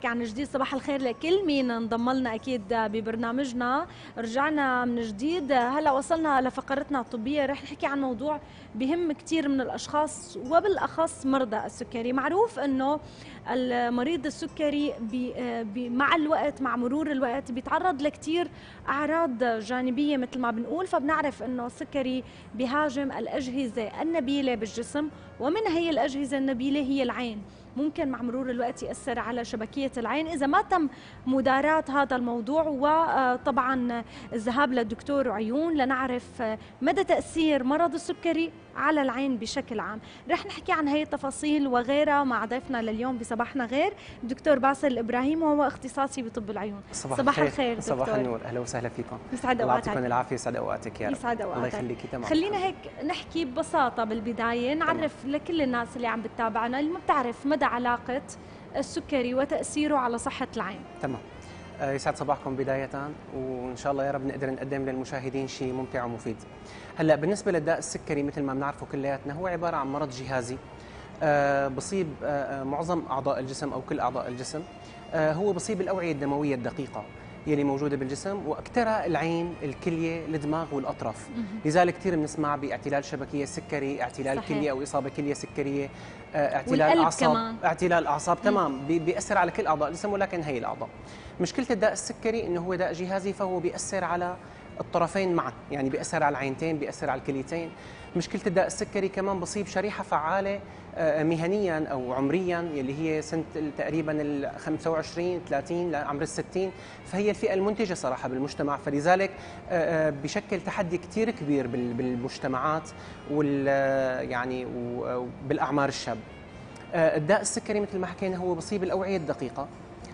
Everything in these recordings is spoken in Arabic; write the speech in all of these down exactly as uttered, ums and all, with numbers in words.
نحكي عن جديد. صباح الخير لكل مين انضم لنا اكيد ببرنامجنا. رجعنا من جديد، هلا وصلنا لفقرتنا الطبيه، رح نحكي عن موضوع بهم كثير من الاشخاص وبالاخص مرضى السكري. معروف انه المريض السكري بي بي مع الوقت، مع مرور الوقت، بيتعرض لكثير اعراض جانبيه مثل ما بنقول. فبنعرف انه السكري بيهاجم الاجهزه النبيله بالجسم، ومن هي الاجهزه النبيله هي العين. ممكن مع مرور الوقت يأثر على شبكية العين إذا ما تم مداراة هذا الموضوع، وطبعا الذهاب لدكتور عيون لنعرف مدى تأثير مرض السكري على العين بشكل عام. رح نحكي عن هي التفاصيل وغيرها مع ضيفنا لليوم بصباحنا غير، دكتور باسل الإبراهيم، وهو اختصاصي بطب العيون. صباح, صباح الخير. الخير دكتور. صباح النور، أهلا وسهلا فيكم. يسعد الله اوقاتك. يعطيكم العافية، يسعد اوقاتك يا رب. يسعد اوقاتك. الله يخليكي. تمام. خلينا هيك نحكي ببساطة بالبداية، نعرف تمام. لكل الناس اللي عم بتتابعنا اللي ما بتعرف مدى علاقة السكري وتأثيره على صحة العين. تمام. يسعد صباحكم بداية، وإن شاء الله يا رب نقدر نقدم للمشاهدين شيء ممتع ومفيد. هلا بالنسبة للداء السكري مثل ما بنعرفه كلياتنا هو عبارة عن مرض جهازي بصيب معظم أعضاء الجسم أو كل أعضاء الجسم. هو بصيب الأوعية الدموية الدقيقة يلي موجودة بالجسم، وأكثرها العين، الكلية، الدماغ والأطراف. لذلك كثير بنسمع باعتلال شبكية سكري، اعتلال صحيح. كلية أو إصابة كلية سكرية، اعتلال أعصاب كمان. اعتلال أعصاب تمام، بيأثر على كل أعضاء الجسم ولكن هي الأعضاء. مشكلة الداء السكري إنه هو داء جهازي، فهو بيأثر على الطرفين معا، يعني بيأثر على العينتين، بيأثر على الكليتين. مشكلة الداء السكري كمان بصيب شريحة فعالة مهنيا أو عمريا، يلي هي سنة تقريبا ال خمسة وعشرين ثلاثين لعمر الستين، فهي الفئة المنتجة صراحة بالمجتمع. فلذلك بشكل تحدي كثير كبير بالمجتمعات وال يعني وبالأعمار الشاب. الداء السكري مثل ما حكينا هو بصيب الأوعية الدقيقة،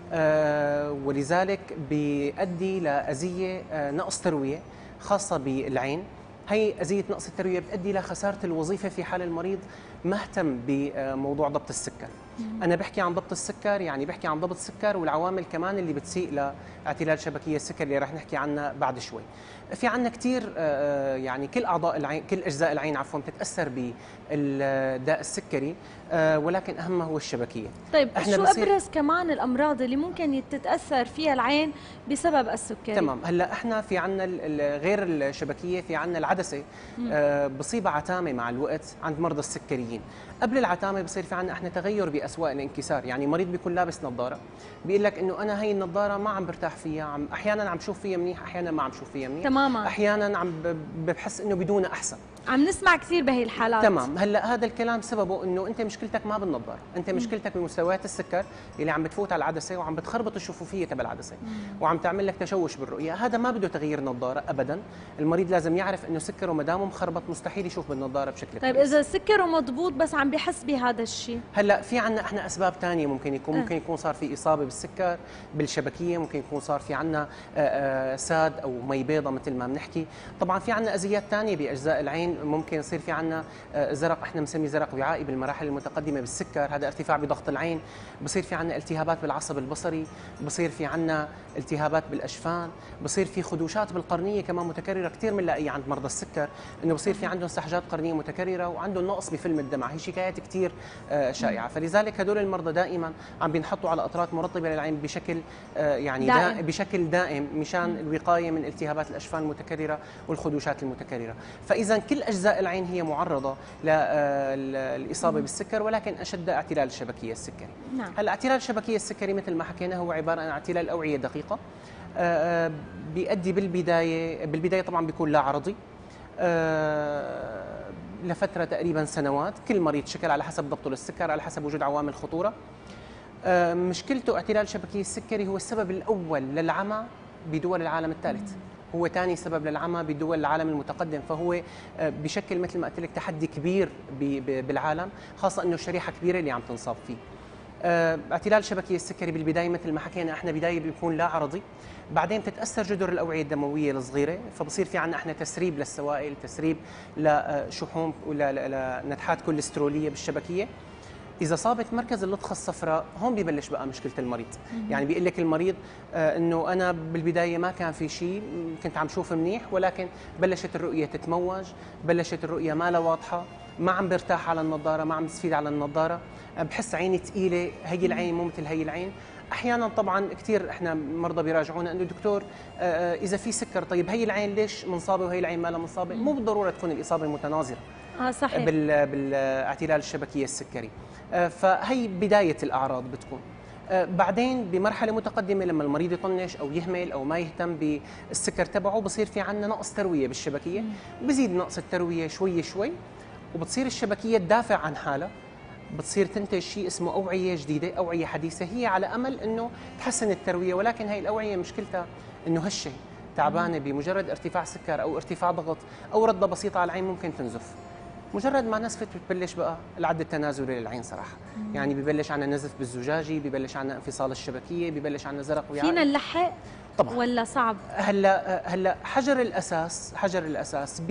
ولذلك بيؤدي لأذية نقص تروية خاصة بالعين. هي أذية نقص التروية بتؤدي لخسارة الوظيفة في حال المريض ما اهتم بموضوع ضبط السكر. أنا بحكي عن ضبط السكر، يعني بحكي عن ضبط السكر والعوامل كمان اللي بتسيء لاعتلال شبكية السكر اللي رح نحكي عنها بعد شوي. في عنا كثير يعني كل أعضاء العين، كل أجزاء العين عفوا بتتأثر بالداء السكري، ولكن أهمها هو الشبكية. طيب احنا شو أبرز كمان الأمراض اللي ممكن تتأثر فيها العين بسبب السكري؟ تمام. هلا احنا في عنا غير الشبكية في عنا العدسة، بصيبها عتامة مع الوقت عند مرضى السكريين. قبل العتامة بصير في عنا احنا تغير بأسواق الانكسار، يعني مريض بيكون لابس نظارة بيقول لك انه انا هي النظارة ما عم برتاح فيها، عم احيانا عم شوف فيها منيح، احيانا ما عم شوف فيها منيح تماما، احيانا عم بحس انه بدونها احسن. عم نسمع كثير بهي الحالات. تمام. هلا هذا الكلام سببه انه انت مشكلتك ما بالنظاره، انت مشكلتك بمستويات السكر اللي عم بتفوت على العدسه وعم بتخربط الشفوفيه تبع العدسه وعم تعمل لك تشوش بالرؤيه. هذا ما بده تغيير نظاره ابدا. المريض لازم يعرف انه سكره ما دامه مخربط مستحيل يشوف بالنظاره بشكل طيب كويس. اذا سكره مضبوط بس عم بحس بهذا الشيء، هلا في عندنا احنا اسباب ثانيه ممكن يكون ممكن يكون صار في اصابه بالسكر بالشبكيه، ممكن يكون صار في عندنا ساد او مي بيضاء مثل ما بنحكي. طبعا في عندنا اذيات ثانيه باجزاء العين، ممكن يصير في عندنا زرق، احنا بنسميه زرق وعائي بالمراحل المتقدمه بالسكر، هذا ارتفاع بضغط العين. بصير في عندنا التهابات بالعصب البصري، بصير في عندنا التهابات بالاشفان، بصير في خدوشات بالقرنيه كمان متكرره، كثير بنلاقيها عند مرضى السكر انه بصير في عندهم سحجات قرنيه متكرره وعندهم نقص بفيلم الدمع. هي شكايات كثير شائعه، فلذلك هدول المرضى دائما عم بينحطوا على قطرات مرطبه للعين بشكل يعني دائم. دا بشكل دائم مشان الوقايه من التهابات الاشفان المتكرره والخدوشات المتكرره. فاذا كل اجزاء العين هي معرضه للاصابه بالسكر، ولكن اشد اعتلال الشبكيه السكري. نعم. هلا اعتلال الشبكيه السكري مثل ما حكينا هو عباره عن اعتلال اوعيه دقيقه، بيؤدي بالبدايه بالبدايه طبعا بيكون لا عرضي لفتره تقريبا سنوات. كل مريض شكل على حسب ضبطه للسكر، على حسب وجود عوامل خطوره. مشكلته اعتلال شبكيه السكري هو السبب الاول للعمى بدول العالم الثالث، هو ثاني سبب للعمى بدول العالم المتقدم، فهو بشكل مثل ما قلت لك تحدي كبير بالعالم، خاصه انه شريحه كبيره اللي عم تنصاب فيه. اعتلال شبكيه السكري بالبدايه مثل ما حكينا احنا بدايه بيكون لا عرضي، بعدين بتتاثر جدر الاوعيه الدمويه الصغيره، فبصير في عندنا احنا تسريب للسوائل، تسريب لشحوم ولنتحات كوليستروليه بالشبكيه. إذا صابت مركز اللطخة الصفراء هون ببلش بقى مشكلة المريض، يعني بيقول لك المريض آه إنه أنا بالبداية ما كان في شيء، كنت عم شوف منيح، ولكن بلشت الرؤية تتموج، بلشت الرؤية ما لها واضحة، ما عم برتاح على النظارة، ما عم بستفيد على النظارة، بحس عيني ثقيلة، هي العين مو مثل هي العين. احيانا طبعا كثير احنا مرضى بيراجعونا انه دكتور آه اذا في سكر، طيب هي العين ليش منصابه وهي العين ما لها منصابه؟ مو بالضروره تكون الاصابه متناظره اه صحيح بال بالاعتلال الشبكيه السكري. آه فهي بدايه الاعراض بتكون. آه بعدين بمرحله متقدمه لما المريض يطنش او يهمل او ما يهتم بالسكر تبعه، بصير في عندنا نقص ترويه بالشبكيه، بزيد نقص الترويه شوي شوي، وبتصير الشبكيه تدافع عن حالها، بتصير تنتج شيء اسمه اوعيه جديده، اوعيه حديثه، هي على امل انه تحسن الترويه، ولكن هي الاوعيه مشكلتها انه هشه تعبانه، بمجرد ارتفاع سكر او ارتفاع ضغط او رده بسيطه على العين ممكن تنزف. مجرد ما نزفت بتبلش بقى العد التنازلي للعين صراحه، مم. يعني ببلش عنا نزف بالزجاجي، ببلش عنا انفصال الشبكيه، ببلش عنا زرق ويعاء. فينا نلحق طبعا ولا صعب؟ هلا هلا حجر الاساس حجر الاساس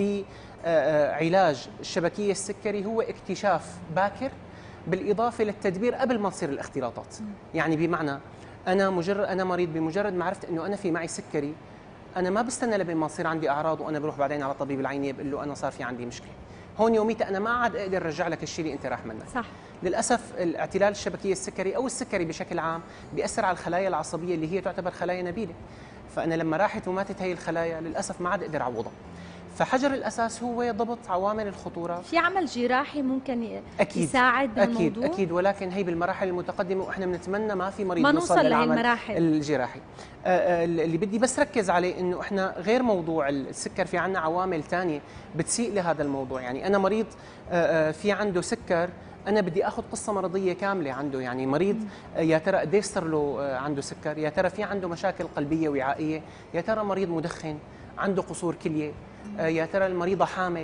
بعلاج الشبكيه السكري هو اكتشاف باكر، بالاضافه للتدبير قبل ما تصير الاختلاطات. مم. يعني بمعنى انا مجرد انا مريض، بمجرد ما عرفت انه انا في معي سكري، انا ما بستنى لبين ما تصير عندي اعراض وانا بروح بعدين على طبيب العينيه بقول له انا صار في عندي مشكله. هون يوميتها انا ما عاد اقدر ارجع لك الشيء اللي انت راح منك. صح. للاسف الاعتلال الشبكيه السكري او السكري بشكل عام بياثر على الخلايا العصبيه اللي هي تعتبر خلايا نبيله. فانا لما راحت وماتت هي الخلايا للاسف ما عاد اقدر اعوضها. فحجر الاساس هو ضبط عوامل الخطوره. في عمل جراحي ممكن أكيد يساعد بالموضوع؟ اكيد اكيد، ولكن هي بالمراحل المتقدمه، واحنا بنتمنى ما في مريض ما يوصل نوصل للعمل لهالمراحل الجراحي. آه اللي بدي بس ركز عليه انه احنا غير موضوع السكر، في عندنا عوامل ثانيه بتسيء لهذا الموضوع. يعني انا مريض آه في عنده سكر، انا بدي اخذ قصه مرضيه كامله عنده، يعني مريض يا ترى قديش صار له عنده سكر، يا ترى في عنده مشاكل قلبيه وعائيه، يا ترى مريض مدخن، عنده قصور كليه، يا ترى المريضه حامل،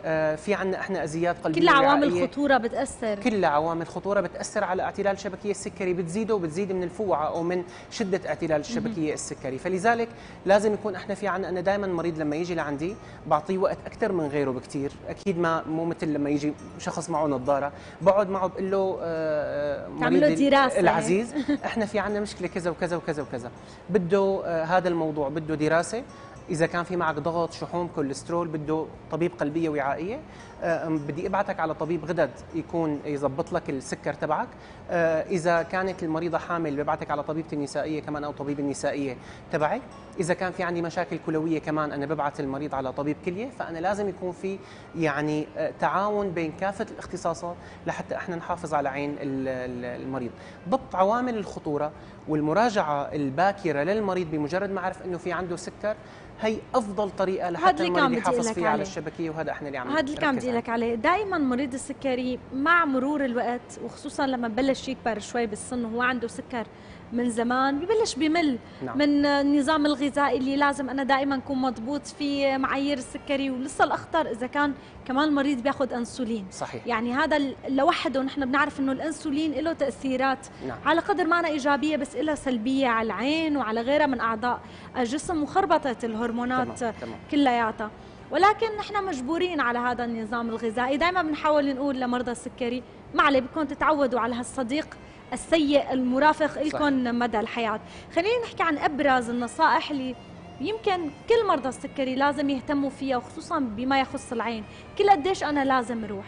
في عندنا احنا ازيات قلبيه، كل عوامل خطوره بتاثر، كل عوامل خطوره بتاثر على اعتلال الشبكيه السكري، بتزيده وبتزيد من الفوعه او من شده اعتلال الشبكيه السكري. فلذلك لازم يكون احنا في عندنا، انا دائما المريض لما يجي لعندي بعطيه وقت اكثر من غيره بكثير، اكيد ما مو مثل لما يجي شخص معه نظاره بقعد معه بقول له آه مريض العزيز احنا في عندنا مشكله كذا وكذا وكذا وكذا، بده آه هذا الموضوع بده دراسه، إذا كان في معك ضغط، شحوم، كوليسترول، بده طبيب قلبية وعائية، أه بدي ابعتك على طبيب غدد يكون يظبط لك السكر تبعك، أه إذا كانت المريضة حامل ببعتك على طبيبة النسائية كمان أو طبيب النسائية تبعي، إذا كان في عندي مشاكل كلوية كمان أنا ببعت المريض على طبيب كلية. فأنا لازم يكون في يعني تعاون بين كافة الاختصاصات لحتى احنا نحافظ على عين المريض. ضبط عوامل الخطورة والمراجعة الباكرة للمريض بمجرد ما عرف إنه في عنده سكر، هي افضل طريقه لحتى المريض يحافظ فيها على الشبكيه، وهذا احنا اللي عم هذا اللي كان بدي لك عليه. دائما مريض السكري مع مرور الوقت، وخصوصا لما ببلش يكبر شوي بالسن وهو عنده سكر من زمان، ببلش بمل نعم. من النظام الغذائي اللي لازم انا دائما اكون مضبوط في معايير السكري، ولسه الاخطر اذا كان كمان المريض بياخذ انسولين. صحيح. يعني هذا لوحده نحن بنعرف انه الانسولين له تاثيرات نعم. على قدر ما أنا ايجابيه بس لها سلبيه على العين وعلى غيرها من اعضاء الجسم وخربطه الهرمونات تمام. تمام. كلياتها. ولكن نحن مجبورين على هذا النظام الغذائي. دائما بنحاول نقول لمرضى السكري ما عليه، بدكم تتعودوا على هالصديق السيء المرافق لكم مدى الحياة. خلينا نحكي عن أبرز النصائح اللي يمكن كل مرضى السكري لازم يهتموا فيها، وخصوصا بما يخص العين. كل قديش أنا لازم أروح؟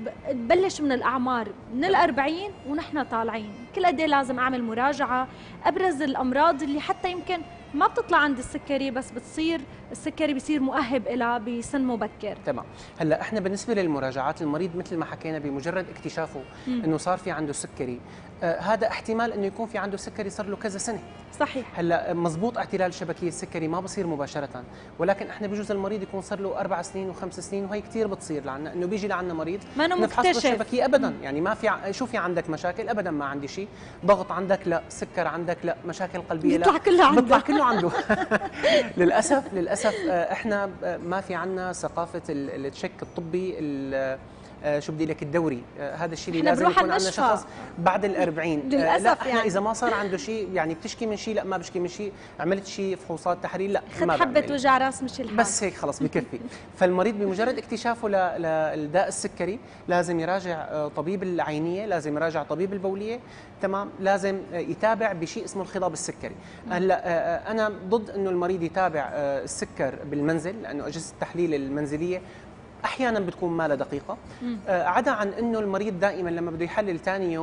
ببلش من الأعمار من الأربعين ونحن طالعين، كل قد ايه لازم أعمل مراجعة. أبرز الأمراض اللي حتى يمكن ما بتطلع عند السكري بس بتصير السكري بيصير مؤهب إلها بسن مبكر. تمام. هلا احنا بالنسبه للمراجعات، المريض مثل ما حكينا بمجرد اكتشافه مم. انه صار في عنده سكري، آه هذا احتمال انه يكون في عنده سكري صار له كذا سنه. صحيح. هلا مزبوط اعتلال الشبكيه السكري ما بصير مباشره، ولكن احنا بجوز المريض يكون صار له اربع سنين وخمس سنين، وهي كثير بتصير لعنا انه بيجي لعنا مريض ما انه مكتشف الشبكيه ابدا مم. يعني ما في ع... شو في عندك مشاكل؟ ابدا ما عندي شيء. ضغط عندك؟ لا. سكر عندك؟ لا. مشاكل قلبيه؟ لا. بيطلع كله عنده بيطلع كله عنده للاسف للاسف احنا ما في عندنا ثقافه التشيك الطبي شو بدي لك الدوري. هذا الشيء اللي لازم يكون عندنا شخص بعد الأربعين. للاسف لا احنا يعني اذا ما صار عنده شيء، يعني بتشكي من شيء، لا ما بشكي من شيء، عملت شيء فحوصات تحاليل، لا خد حبه وجع راس مش الحال، بس هيك خلص بكفي. فالمريض بمجرد اكتشافه للداء السكري لازم يراجع طبيب العينيه، لازم يراجع طبيب البوليه، تمام، لازم يتابع بشيء اسمه الخضاب السكري. هلا انا ضد انه المريض يتابع السكر بالمنزل، لانه اجهزه التحليل المنزليه احيانا بتكون ما لها دقيقه، آه عدا عن انه المريض دائما لما بده يحلل ثاني يوم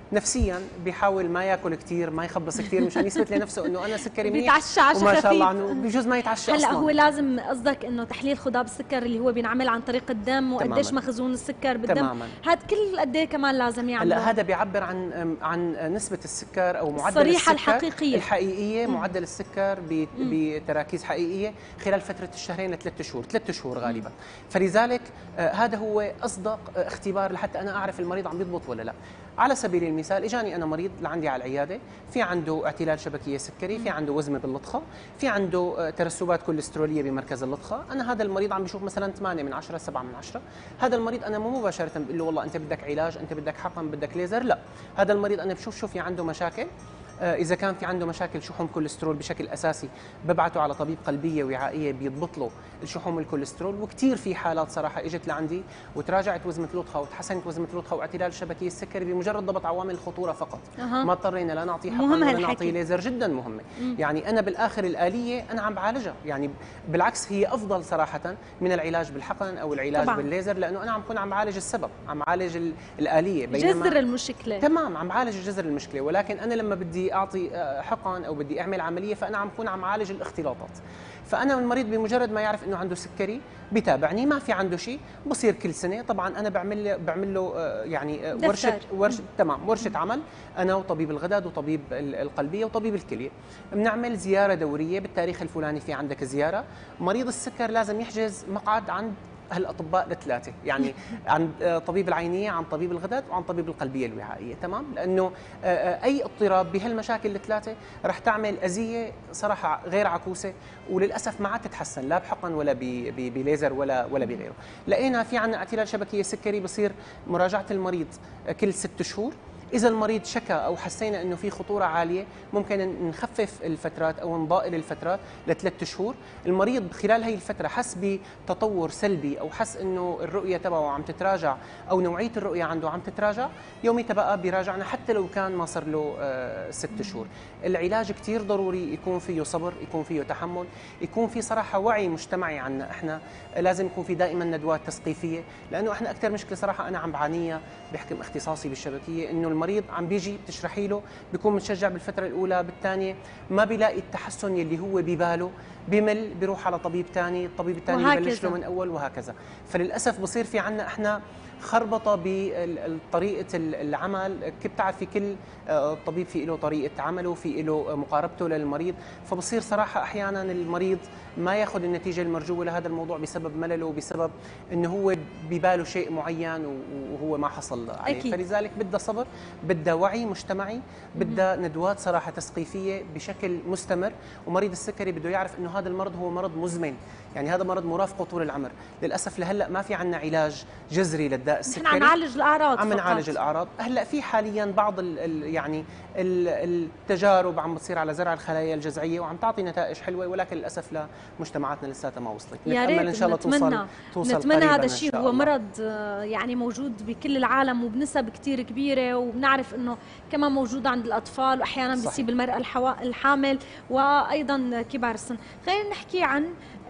نفسيا بيحاول ما ياكل كثير، ما يخبص كثير مشان يثبت لنفسه انه انا سكري منيح، بيتعشى عشاء وما شاء الله خفيف. عنه بجوز ما يتعشى هلا اصلا. هو لازم قصدك انه تحليل خضاب السكر اللي هو بينعمل عن طريق الدم وقديش مخزون السكر بالدم، تماما. هذا كل قد ايه كمان لازم يعمل؟ هلا هذا بيعبر عن عن نسبه السكر او معدل الصريحة السكر الحقيقية الحقيقيه، مم. معدل السكر ب- بتراكيز حقيقيه خلال فتره الشهرين لثلاث شهور، ثلاث شهور غالبا. فلذلك آه هذا هو اصدق آه اختبار لحتى انا اعرف المريض عم يضبط ولا لا. على سبيل المثال اجاني انا مريض لعندي على العياده، في عنده اعتلال شبكيه سكري، في عنده وزمه باللطخه، في عنده آه ترسبات كوليستروليه بمركز اللطخه، انا هذا المريض عم بشوف مثلا ثمانية من عشرة، سبعة من عشرة. هذا المريض انا مو مباشره بقول له والله انت بدك علاج، انت بدك حقن، بدك ليزر، لا. هذا المريض انا بشوف شو في عنده مشاكل. إذا كان في عنده مشاكل شحوم كوليسترول بشكل أساسي ببعته على طبيب قلبية وعائية بيضبط له الشحوم الكوليسترول. وكثير في حالات صراحة اجت لعندي وتراجعت وزمة لطخة وتحسنت وزمة لطخة واعتلال الشبكية السكري بمجرد ضبط عوامل الخطورة فقط. أه. ما اضطرينا لا نعطيه حقن ولا نعطيه ليزر، جدا مهمة. مم. يعني أنا بالآخر الآلية أنا عم بعالجها، يعني بالعكس هي أفضل صراحة من العلاج بالحقن أو العلاج طبعا. بالليزر، لأنه أنا عم بكون عم بعالج السبب، عم بعالج الآلية، بينما جذر المشكلة. تمام، عم بعالج جذر المشكلة. ولكن أنا لما بدي أعطي حقن او بدي اعمل عمليه فانا عم بكون عم عالج الاختلاطات. فانا المريض بمجرد ما يعرف انه عنده سكري بيتابعني، ما في عنده شيء بصير كل سنه طبعا انا بعمل له بعمل له يعني ورشه ورشه تمام ورشه عمل انا وطبيب الغدد وطبيب القلبيه وطبيب الكليه، بنعمل زياره دوريه بالتاريخ الفلاني في عندك زياره. مريض السكر لازم يحجز مقعد عند هالاطباء الثلاثه، يعني عن طبيب العينيه، عن طبيب الغدد، وعن طبيب القلبيه الوعائيه، تمام؟ لانه اي اضطراب بهالمشاكل الثلاثه رح تعمل اذيه صراحه غير عكوسه، وللاسف ما عاد تتحسن لا بحقن ولا بليزر ولا ولا بغيره. لقينا في عندنا اعتلال شبكيه سكري بصير مراجعه المريض كل ست شهور. إذا المريض شكى أو حسينا أنه في خطورة عالية ممكن نخفف الفترات أو نضائل الفترات لثلاث شهور. المريض خلال هي الفترة حس بتطور سلبي أو حس أنه الرؤية تبعه عم تتراجع أو نوعية الرؤية عنده عم تتراجع، يوميتها بقى بيراجعنا حتى لو كان ما صار له آه ست شهور. العلاج كتير ضروري يكون فيه صبر، يكون فيه تحمل، يكون فيه صراحة وعي مجتمعي عنا إحنا. لازم يكون في دائما ندوات تثقيفية، لأنه إحنا أكثر مشكلة صراحة أنا عم بعانيها بحكم اختصاصي بالشبكية، إنه المريض عم بيجي بتشرحي له بيكون متشجع بالفترة الأولى، بالثانية ما بيلاقي التحسن يلي هو بباله، بيمل بيروح على طبيب ثاني، الطبيب الثاني يبلش له من أول وهكذا. فللأسف بصير في عنا إحنا خربطة بطريقة العمل. كيف بتعرفي كل طبيب في له طريقة عمله، في له مقاربته للمريض، فبصير صراحة أحيانا المريض ما ياخذ النتيجة المرجوة لهذا الموضوع بسبب ملله وبسبب إنه هو بباله شيء معين وهو ما حصل عليه. أكيد. فلذلك بدها صبر، بدها وعي مجتمعي، بدها ندوات صراحة تثقيفية بشكل مستمر. ومريض السكري بده يعرف إنه هذا المرض هو مرض مزمن، يعني هذا مرض مرافقه طول العمر. للأسف لهلا ما في عنا علاج جذري للداء السكري، نحن عم نعالج الأعراض، عم نعالج الأعراض. هلا في حاليا بعض ال ال يعني ال التجارب عم بتصير على زرع الخلايا الجذعية وعم تعطي نتائج حلوة، ولكن للأسف لمجتمعاتنا لساتها ما وصلت. يا ريت إن شاء الله توصل توصل نتمنى هذا الشيء. هو مرض يعني موجود بكل العالم وبنسب كثير كبيرة، وبنعرف إنه كمان موجود عند الأطفال وأحيانا بيصيب المرأة الحامل وأيضا كبار السن. خلينا نحكي عن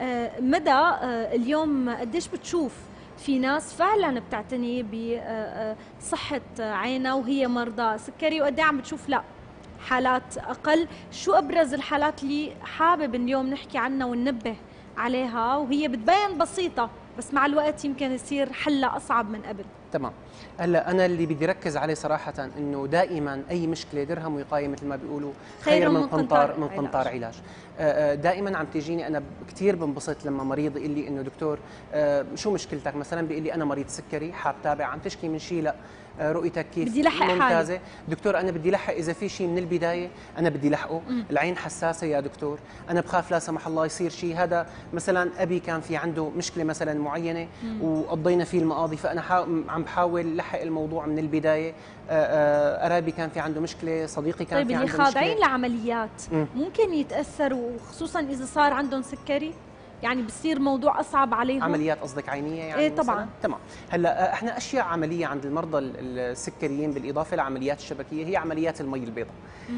مدى اليوم قديش بتشوف في ناس فعلا بتعتني بصحة عينها وهي مرضى سكري، وقد عم بتشوف لا حالات أقل. شو أبرز الحالات اللي حابب اليوم نحكي عنها وننبه عليها وهي بتبين بسيطة بس مع الوقت يمكن يصير حلها أصعب من قبل؟ تمام. هلا انا اللي بدي ركز عليه صراحه انه دائما اي مشكله درهم وقايه مثل ما بيقولوا خير من قنطار من قنطار علاج. دائما عم تيجيني انا كثير بنبسط لما مريض يقول لي انه دكتور شو مشكلتك، مثلا بيقول لي انا مريض سكري حاب تابع، عم تشكي من شيء، لا رؤيتك كيف بدي لحق ممتازه حالي. دكتور انا بدي لحق، اذا في شيء من البدايه انا بدي لحقه. م. العين حساسه يا دكتور، انا بخاف لا سمح الله يصير شيء. هذا مثلا ابي كان في عنده مشكله مثلا معينه م. وقضينا فيه المقاضي، فانا عم بحاول لحق الموضوع من البدايه. قرابي كان في عنده مشكله، صديقي كان طيب في عنده مشكله. طيب اللي خاضعين لعمليات م. ممكن يتاثروا خصوصا اذا صار عندهم سكري؟ يعني بصير موضوع اصعب عليهم. عمليات قصدك عينيه يعني؟ ايه طبعا. مثلاً؟ تمام. هلا احنا اشياء عمليه عند المرضى السكريين بالاضافه لعمليات الشبكيه هي عمليات المي البيضاء.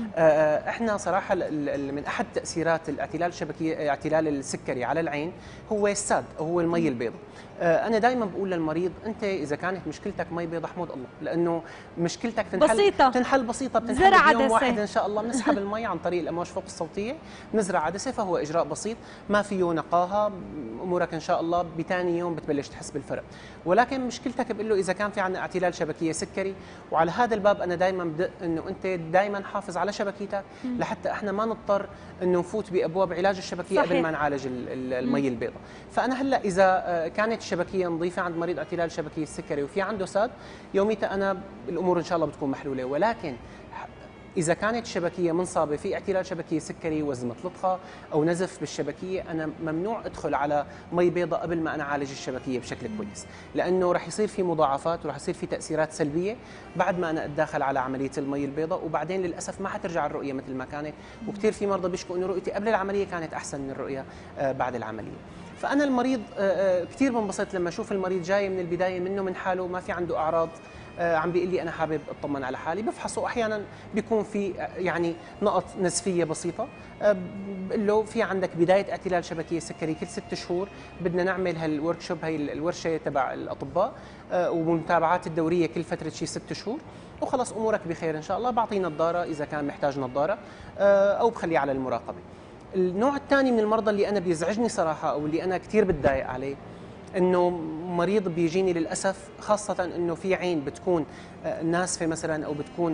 احنا صراحه من احد تاثيرات الاعتلال الشبكي اعتلال السكري على العين هو الساد، هو المي البيضاء. انا دائما بقول للمريض انت اذا كانت مشكلتك مي بيضاء احمد الله، لانه مشكلتك تنحل بسيطه تنحل بسيطه، بتنحل بيوم واحد ان شاء الله. بنسحب المي عن طريق الامواج فوق الصوتيه، بنزرع عدسه، فهو اجراء بسيط ما فيه نقاهه، امورك ان شاء الله بثاني يوم بتبلش تحس بالفرق. ولكن مشكلتك بقول له اذا كان في عندنا اعتلال شبكيه سكري، وعلى هذا الباب انا دائما بدق انه انت دائما حافظ على شبكيتك لحتى احنا ما نضطر انه نفوت بابواب علاج الشبكيه صحيح. قبل ما نعالج المي البيضاء. فانا هلا اذا كانت الشبكيه نظيفه عند مريض اعتلال شبكيه السكري وفي عنده ساد، يوميتها انا الامور ان شاء الله بتكون محلوله. ولكن إذا كانت الشبكية منصابة في اعتلال شبكية سكري، وزمة لطخة أو نزف بالشبكية، أنا ممنوع أدخل على مي بيضاء قبل ما أنا أعالج الشبكية بشكل كويس، لأنه رح يصير في مضاعفات ورح يصير في تأثيرات سلبية بعد ما أنا أتداخل على عملية المي البيضاء، وبعدين للأسف ما حترجع الرؤية مثل ما كانت. وكثير في مرضى بيشكوا إنه رؤيتي قبل العملية كانت أحسن من الرؤية بعد العملية. فأنا المريض كثير بنبسط لما أشوف المريض جاي من البداية منه من حاله ما في عنده أعراض، عم بيقول لي انا حابب اطمن على حالي، بفحصه احيانا بيكون في يعني نقط نزفيه بسيطه، بقول له في عندك بدايه اعتلال شبكيه سكري كل ست شهور، بدنا نعمل هالورك شوب، هي الورشه تبع الاطباء، ومتابعات الدوريه كل فتره شي ست شهور، وخلص امورك بخير ان شاء الله. بعطيه نظاره اذا كان محتاج نظاره، او بخليه على المراقبه. النوع الثاني من المرضى اللي انا بيزعجني صراحه، او اللي انا كثير بتضايق عليه، انه مريض بيجيني للاسف، خاصه انه في عين بتكون ناسفه مثلا، او بتكون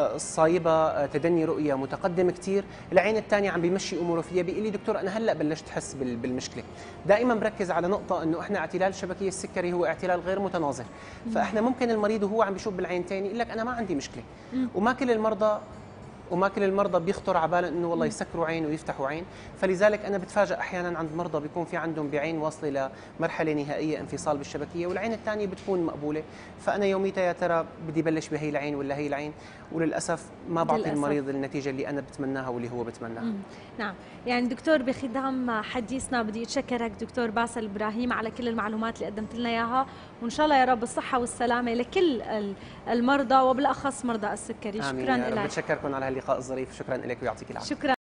صايبه تدني رؤيه متقدم كثير، العين الثانيه عم بيمشي اموره فيها، بيقول لي دكتور انا هلا بلشت احس بالمشكله. دائما بركز على نقطه انه احنا اعتلال الشبكيه السكري هو اعتلال غير متناظر، فاحنا ممكن المريض وهو عم بيشوف بالعين الثانيه يقول لك انا ما عندي مشكله، وما كل المرضى وما كل المرضى بيخطر على بالهم انه والله يسكروا عين ويفتحوا عين. فلذلك انا بتفاجئ احيانا عند مرضى بيكون في عندهم بعين واصله لمرحله نهائيه انفصال بالشبكيه، والعين الثانيه بتكون مقبوله. فانا يوميتها يا ترى بدي بلش بهي العين ولا هي العين؟ وللاسف ما بعطي المريض النتيجه اللي انا بتمناها واللي هو بتمناها. مم. نعم، يعني دكتور بختام حديثنا بدي اتشكرك دكتور باسل ابراهيم على كل المعلومات اللي قدمت لنا اياها، وان شاء الله يا رب الصحه والسلامه لكل المرضى وبالاخص مرضى السكري. شكرا لك. بتشكركم على هاللقاء الظريف، شكرا لك ويعطيك العافيه. شكرا.